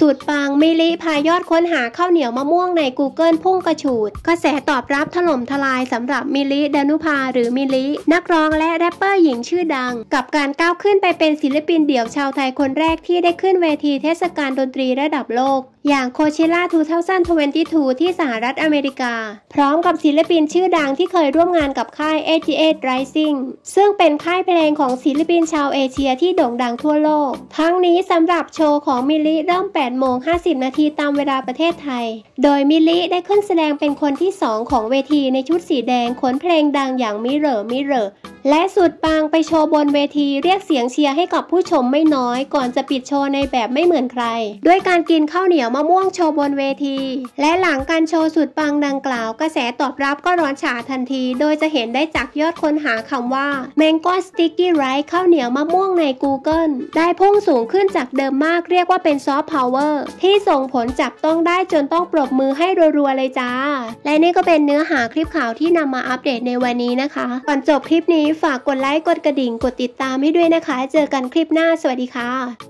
สูตรปังมิลิพายอดค้นหาข้าวเหนียวมะม่วงใน Google พุ่งกระฉูดกระแสตอบรับถล่มทลายสำหรับมิลิดานุภาหรือมิลินักร้องและแรปเปอร์หญิงชื่อดังกับการก้าวขึ้นไปเป็นศิลปินเดี่ยวชาวไทยคนแรกที่ได้ขึ้นเวทีเทศกาลดนตรีระดับโลกอย่างโคเชล่า 2022 ที่สหรัฐอเมริกาพร้อมกับศิลปินชื่อดังที่เคยร่วมงานกับค่าย 88 Rising ซึ่งเป็นค่ายเพลงของศิลปินชาวเอเชียที่โด่งดังทั่วโลกทั้งนี้สำหรับโชว์ของมิลิเริ่ม 8:50 นาทีตามเวลาประเทศไทยโดยมิลิได้ขึ้นแสดงเป็นคนที่ 2 ของเวทีในชุดสีแดงขนเพลงดังอย่างมิเรอร์และสุดปังไปโชว์บนเวทีเรียกเสียงเชียร์ให้กับผู้ชมไม่น้อยก่อนจะปิดโชว์ในแบบไม่เหมือนใครด้วยการกินข้าวเหนียวมะม่วงโชว์บนเวทีและหลังการโชว์สุดปังดังกล่าวกระแสตอบรับก็ร้อนฉาทันทีโดยจะเห็นได้จากยอดค้นหาคำว่า Mango Sticky Rice ข้าวเหนียวมะม่วงใน Google ได้พุ่งสูงขึ้นจากเดิมมากเรียกว่าเป็นซอฟต์พาวเวอร์ที่ส่งผลจับต้องได้จนต้องปรบมือให้รัวๆเลยจ้าและนี่ก็เป็นเนื้อหาคลิปข่าวที่นำมาอัปเดตในวันนี้นะคะก่อนจบคลิปนี้ฝากกดไลค์กดกระดิ่งกดติดตามให้ด้วยนะคะเจอกันคลิปหน้าสวัสดีค่ะ